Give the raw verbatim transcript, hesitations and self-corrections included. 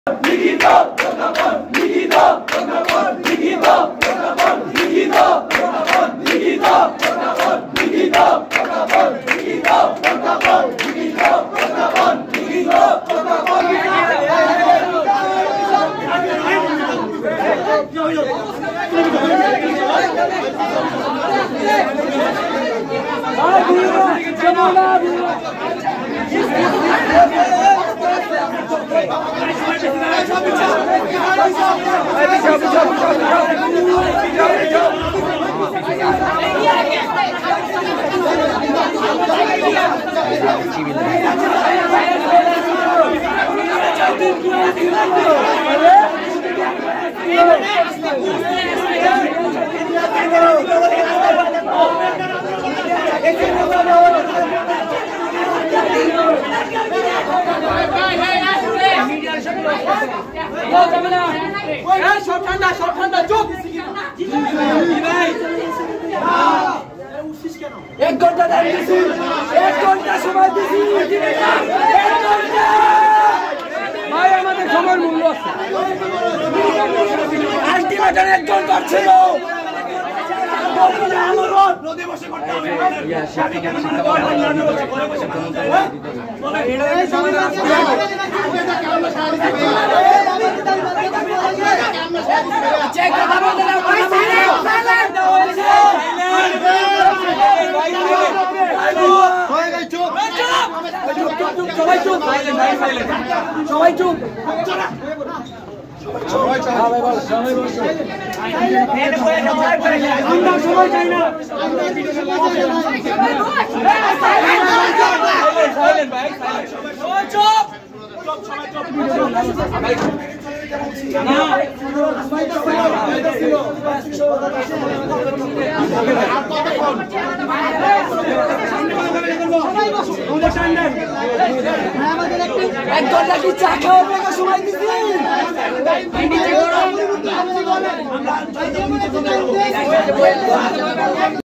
एक घंटा एक घंटा समय ভাই আমাদের সময়ের মূল্য আছে আলটিমেটাম এক ঘন্টা ছিল নদী বসে করতে হবে চেক কথা বলতে না সবাই চুপ সবাই চুপ সবাই চাই না এক ঘন্টা কি চা খাওয়ার সময় দিচ্ছি